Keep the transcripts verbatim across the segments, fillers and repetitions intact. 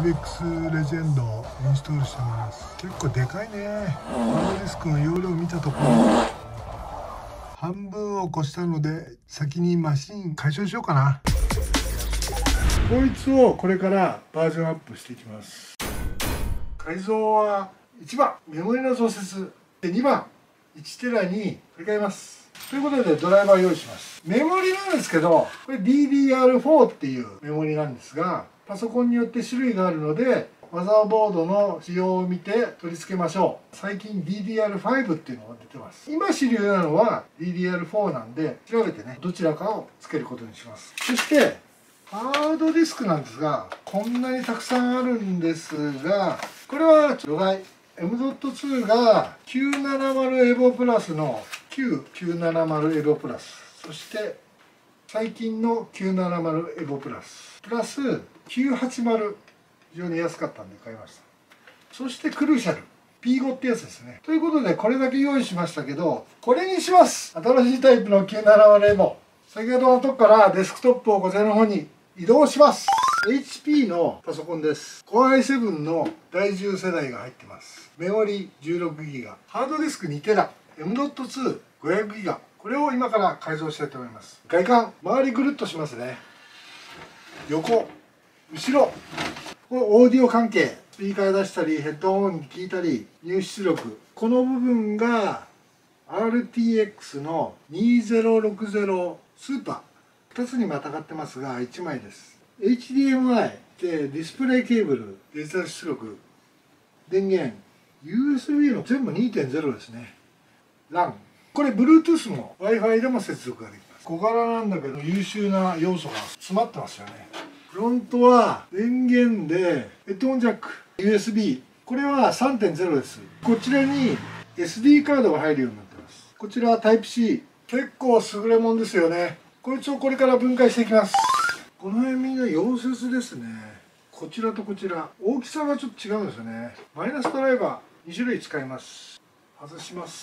イベックス レジェンドをインストールしてます。結構でかいね。ハードディスクの容量を見たところ半分を越したので、先にマシン解消しようかな。こいつをこれからバージョンアップしていきます。改造はいちばんメモリの増設で、にばんいちテラに振り替えます。ということでドライバー用意します。メモリなんですけど、これ ディーディーアールフォー っていうメモリなんですが、パソコンによって種類があるので、マザーボードの仕様を見て取り付けましょう。最近 ディーディーアールファイブ っていうのが出てます。今主流なのは ディーディーアールフォー なんで、調べてね、どちらかを付けることにします。そしてハードディスクなんですが、こんなにたくさんあるんですが、これは除外。 エムドットツー がきゅうななまるエボプラスのきゅうきゅうななまるエボプラス、そして最近のきゅうななまるエボプラスプラスきゅうはちまる、非常に安かったんで買いました。そしてクルーシャル ピーファイブ ってやつですね。ということでこれだけ用意しましたけど、これにします。新しいタイプのきゅうななまるエボ、先ほどのとこからデスクトップをこちらの方に移動します。 エイチピー のパソコンです。 コアアイセブン のだいじゅう世代が入ってます。メモリ じゅうろくギガ、ハードディスクにテラ、 エムドットツー ごひゃくギガ、これを今から改造したいと思います。外観周りぐるっとしますね。横後ろ、これオーディオ関係、スピーカー出したりヘッドホンに聞いたり入出力、この部分が アールティーエックス のにせんろくじゅうスーパー、ふたつにまたがってますがいちまいです。 エイチディーエムアイ でディスプレイケーブル、デジタル出力、電源 ユーエスビー の全部 にてんゼロ ですね。 ラン、これ Bluetooth も Wi-Fi でも接続ができます。小柄なんだけど優秀な要素が詰まってますよね。フロントは電源でヘッドホンジャック ユーエスビー、 これは さんてんゼロ です。こちらに エスディー カードが入るようになってます。こちらは タイプシー、 結構優れもんですよね。こいつをこれから分解していきます。この辺みんな溶接ですね。こちらとこちら大きさがちょっと違うんですよね。マイナスドライバーに種類使います。外します。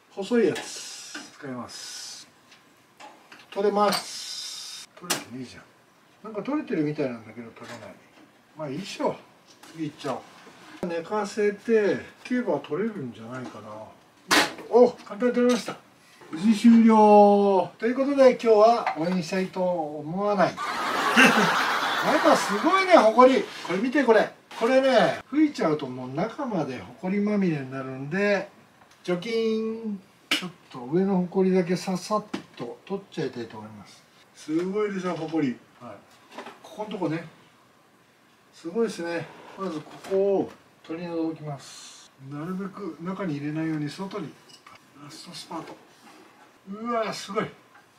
細いやつ使います。取れます。取れてねえじゃん。なんか取れてるみたいなんだけど取れない。まあいいっしょ。次いっちゃおう。寝かせてケーバー取れるんじゃないかな。お、簡単に取れました。無事終了ということで、今日は応援したいと思わない。なんかすごいね、ほこり。これ見て、これこれね、吹いちゃうともう中までほこりまみれになるんで、除菌、ちょっと上のほこりだけささっと取っちゃいたいと思います。すごいでしょ、ほこり。はい、ここのとこね、すごいですね。まずここを取り除きます。なるべく中に入れないように外に。ラストスパート。うわ、すごい。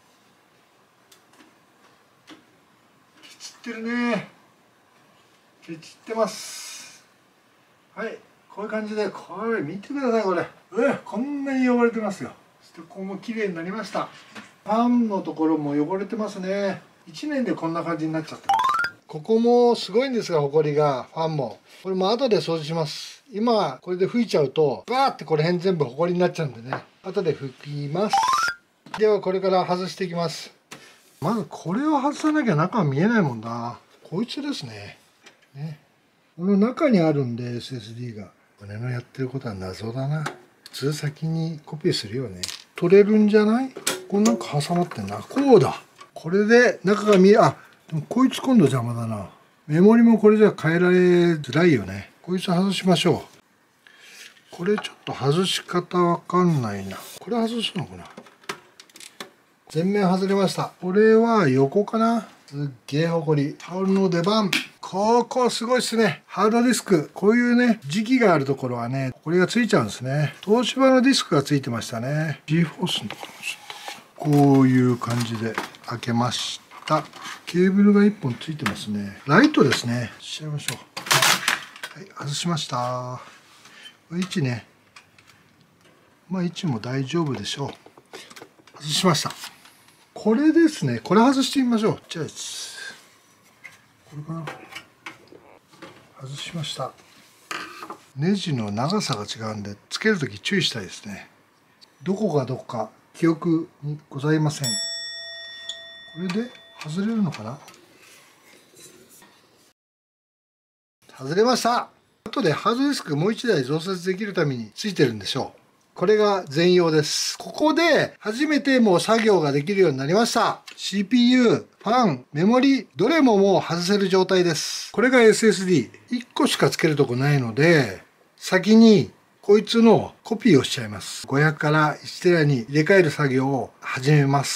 ケチってるね。ケチってます。はい、こういう感じで、これ見てください、これ。うわ、こんなに汚れてますよ。そしてここも綺麗になりました。ファンのところも汚れてますね。いちねんでこんな感じになっちゃってます。ここもすごいんですが、ほこりが、ファンも。これも後で掃除します。今、これで拭いちゃうと、バーってこれ辺全部ほこりになっちゃうんでね。後で拭きます。ではこれから外していきます。まずこれを外さなきゃ中は見えないもんな。こいつですね。ね。この中にあるんで エスエスディー が。俺のやってることは謎だな。普通先にコピーするよね。取れるんじゃない？これなんか挟まってんな。こうだ。これで中が見え、あ、でもこいつ今度邪魔だな。メモリもこれじゃ変えられづらいよね。こいつ外しましょう。これちょっと外し方わかんないな。これ外すのかな？全面外れました。これは横かな？すっげえほこり。タオルの出番。ここすごいっすね。ハードディスク。こういうね、磁気があるところはね、これがついちゃうんですね。東芝のディスクがついてましたね。G フォースのところちょっと。こういう感じで開けました。ケーブルがいっぽんついてますね。ライトですね。しちゃいましょう。はい、外しました。位置ね。まあ位置も大丈夫でしょう。外しました。これですね。これ外してみましょう。じゃあ、これかな。外しました。ネジの長さが違うんで、つけるとき注意したいですね。どこがどこか記憶にございません。これで外れるのかな。 外れました。後でハードディスクもういちだい増設できるためについてるんでしょう。これが全容です。ここで初めてもう作業ができるようになりました。シーピーユー、ファン、メモリ、どれももう外せる状態です。これが エスエスディー。いっこしかつけるとこないので、先にこいつのコピーをしちゃいます。ごひゃくからいちテラに入れ替える作業を始めます。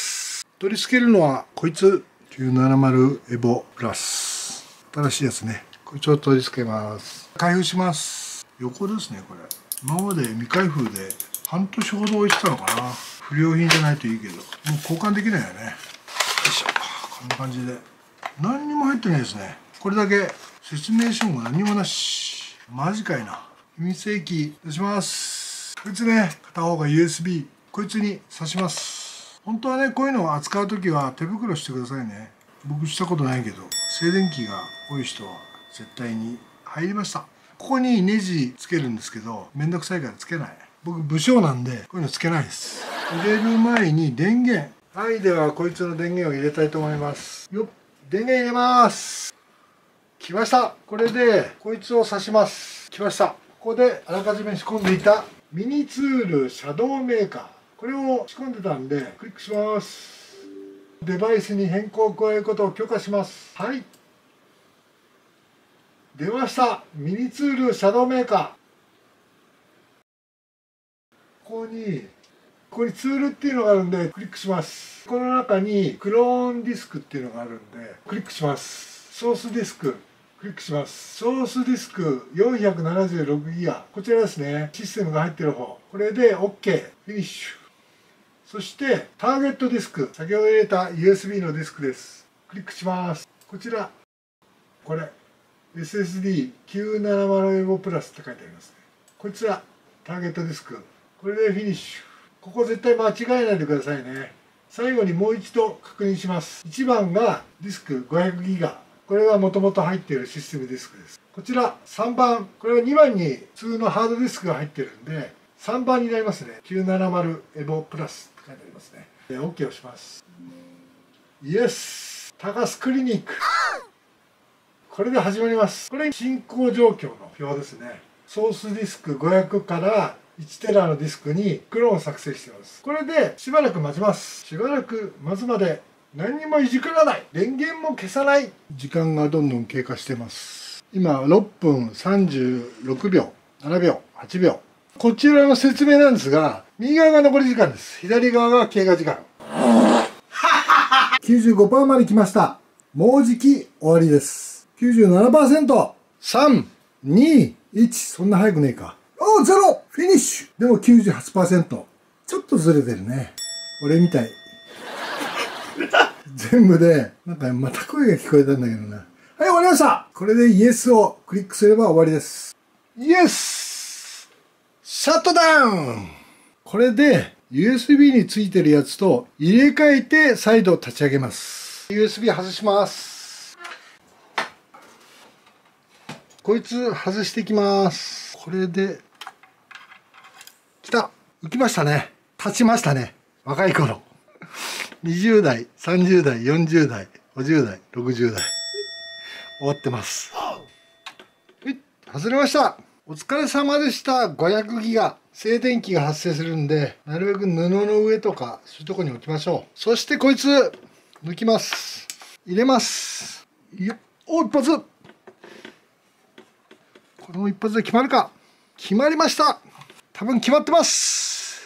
取り付けるのはこいつきゅうななまるエボプラス。新しいやつね。こいつを取り付けます。開封します。横ですね、これ。今まで未開封で半年ほど置いてたのかな。不良品じゃないといいけど、もう交換できないよね。よいしょ。こんな感じで。何にも入ってないですね。これだけ。説明書も何もなし。マジかいな。秘密兵器出します。こいつね、片方が ユーエスビー。こいつに挿します。本当はね、こういうのを扱うときは手袋してくださいね。僕したことないけど、静電気が多い人は絶対に入りました。ここにネジつけるんですけど、めんどくさいからつけない。僕、武将なんで、こういうのつけないです。入れる前に電源。はい、では、こいつの電源を入れたいと思います。よっ、電源入れます。来ました。これで、こいつを挿します。来ました。ここで、あらかじめ仕込んでいたミニツールシャドウメーカー。これを仕込んでたんで、クリックします。デバイスに変更を加えることを許可します。はい。出ました。ミニツールシャドウメーカー。ここに、ここにツールっていうのがあるんで、クリックします。この中にクローンディスクっていうのがあるんで、クリックします。ソースディスク、クリックします。ソースディスクよんひゃくななじゅうろくギガ。こちらですね。システムが入ってる方。これで OK。フィニッシュ。そして、ターゲットディスク。先ほど入れた ユーエスビー のディスクです。クリックします。こちら。これ。エスエスディーきゅうななまるエボプラスって書いてありますね。こいつら、ターゲットディスク。これでフィニッシュ。ここ絶対間違えないでくださいね。最後にもう一度確認します。いちばんがディスクごひゃくギガ。これがもともと入っているシステムディスクです。こちらさんばん。これはにばんに普通のハードディスクが入ってるんで、さんばんになりますね。きゅうななまるエボプラスって書いてありますね。で、OK をします。イエス高須クリニック。これで始まります。これ進行状況の表ですね。ソースディスクごひゃくからいちテラのディスクにクローンを作成しています。これでしばらく待ちます。しばらく待つまで何にもいじくらない。電源も消さない。時間がどんどん経過してます。今ろっぷんさんじゅうろくびょう、ななびょう、はちびょう。こちらの説明なんですが、右側が残り時間です。左側が経過時間。きゅうじゅうごパーセント まで来ました。もうじき終わりです。きゅうじゅうななパーセント。さん、に、いち。そんな早くねえか。おー、ゼロフィニッシュ。でも きゅうじゅうはちパーセント。ちょっとずれてるね。俺みたい。全部で、なんかまた声が聞こえたんだけどな。はい、終わりました。これでイエスをクリックすれば終わりです。イエスシャットダウン。これで ユーエスビー についてるやつと入れ替えて再度立ち上げます。ユーエスビー 外します。こいつ外していきます。これで、きた。浮きましたね。立ちましたね。若い頃。にじゅうだい、さんじゅうだい、よんじゅうだい、ごじゅうだい、ろくじゅうだい。終わってます。はい、外れました。お疲れ様でした。ごひゃくギガ。静電気が発生するんで、なるべく布の上とか、そういうとこに置きましょう。そしてこいつ、抜きます。入れます。よっ、お、一発。これも一発で決まるか。決まりました。多分決まってます。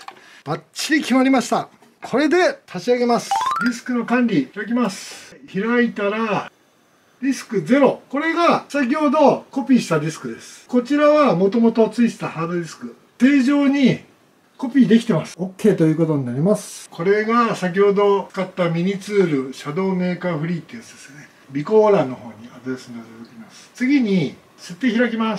バッチリ決まりました。これで立ち上げます。ディスクの管理開きます。開いたらディスクゼロ。これが先ほどコピーしたディスクです。こちらはもともとついてたハードディスク。正常にコピーできてます。OK ということになります。これが先ほど使ったミニツールシャドウメーカーフリーってやつですね。備考欄の方にアドレス載せておきます。次に設定開きます。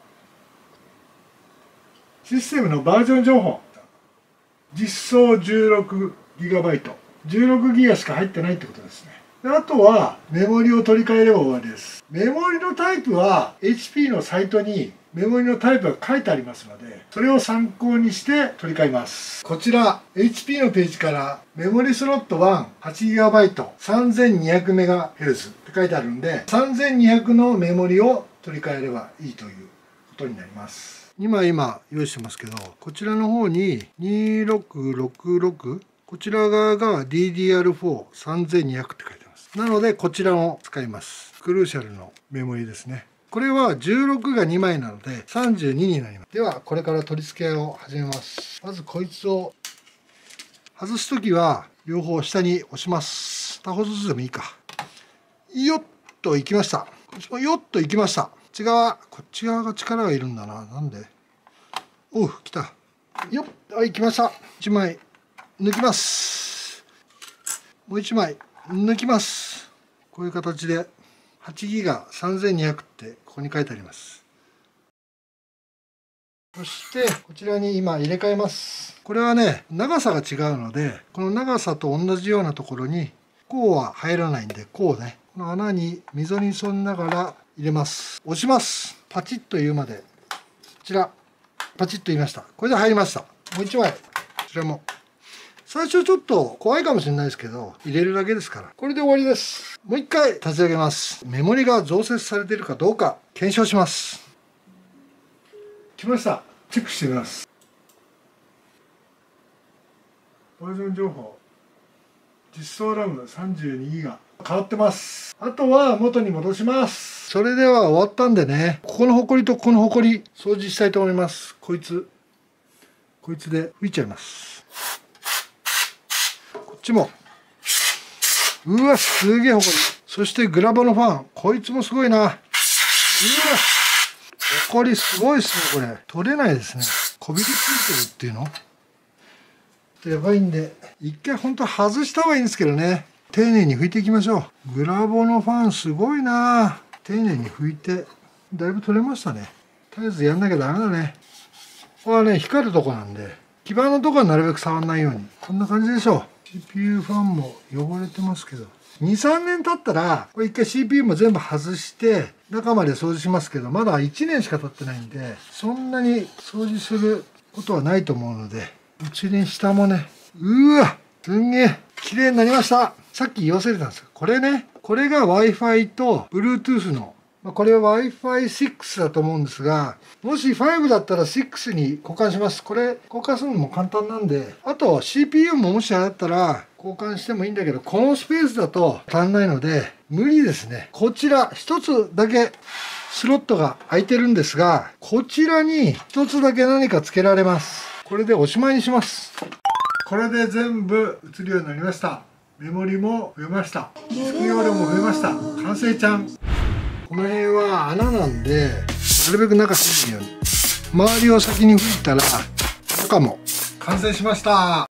システムのバージョン情報。実装 じゅうろくギガバイト。じゅうろくギガしか入ってないってことですね。であとはメモリを取り替えれば終わりです。メモリのタイプは エイチピー のサイトにメモリのタイプが書いてありますので、それを参考にして取り替えます。こちら エイチピー のページからメモリスロットいち はちギガバイト さんぜんにひゃくメガヘルツ って書いてあるんで、さんぜんにひゃくのメモリを取り替えればいいということになります。にまい今用意してますけど、こちらの方ににろくろくろく、こちら側が ディーディーアールフォーさんぜんにひゃく って書いてます。なのでこちらを使います。クルーシャルのメモリですね。これはじゅうろくがにまいなのでさんじゅうにになります。ではこれから取り付けを始めます。まずこいつを外すときは両方下に押します。片方ずつでもいいか。よっといきました。こっちもよっといきました。こっち側、こっち側が力がいるんだな。なんで？おう、来た。よっ、はい、来ました。いちまい抜きます。もういちまい抜きます。こういう形ではちギガさんぜんにひゃくってここに書いてあります。そしてこちらに今入れ替えます。これはね、長さが違うので、この長さと同じようなところにこうは入らないんで、こうね、この穴に溝に沿いながら入れます。押します。パチッと言うまで。こちらパチッと言いました。これで入りました。もういちまいこちらも。最初ちょっと怖いかもしれないですけど、入れるだけですから。これで終わりです。もう一回立ち上げます。メモリが増設されているかどうか検証します。来ました。チェックしてみます。バージョン情報。実装ラムさんじゅうにギガ。変わってます。あとは元に戻します。それでは終わったんでね、ここのホコリとここのホコリ掃除したいと思います。こいつ、こいつで拭いちゃいます。こっちも。うわ、すげえホコリ。そしてグラボのファン。こいつもすごいな。うわ、ホコリすごいっすね、これ。取れないですね。こびりついてるっていうのやばいんで、一回本当外した方がいいんですけどね。丁寧に拭いていきましょう。グラボのファンすごいな。丁寧に拭いて、だいぶ取れましたね。とりあえずやんなきゃダメだね。ここはね、光るとこなんで、基板のとこはなるべく触らないように。こんな感じでしょう。シーピーユー ファンも汚れてますけど。に、さんねん経ったら、これ一回 シーピーユー も全部外して、中まで掃除しますけど、まだいちねんしか経ってないんで、そんなに掃除することはないと思うので、うちに下もね、うわ、すんげえ、綺麗になりました。さっき言わせてたんですよ。これね、これが Wi-Fi と Bluetooth の、まあ、これは ワイファイシックス だと思うんですが、もしファイブだったらろくに交換します。これ交換するのも簡単なんで、あと シーピーユー ももしあったら交換してもいいんだけど、このスペースだと足んないので、無理ですね。こちら一つだけスロットが空いてるんですが、こちらに一つだけ何か付けられます。これでおしまいにします。これで全部映るようになりました。メモリも増えました。ディスク容量も増えました。完成ちゃん。この辺は穴なんで、なるべく中閉めるように。周りを先に拭いたら、中も完成しました。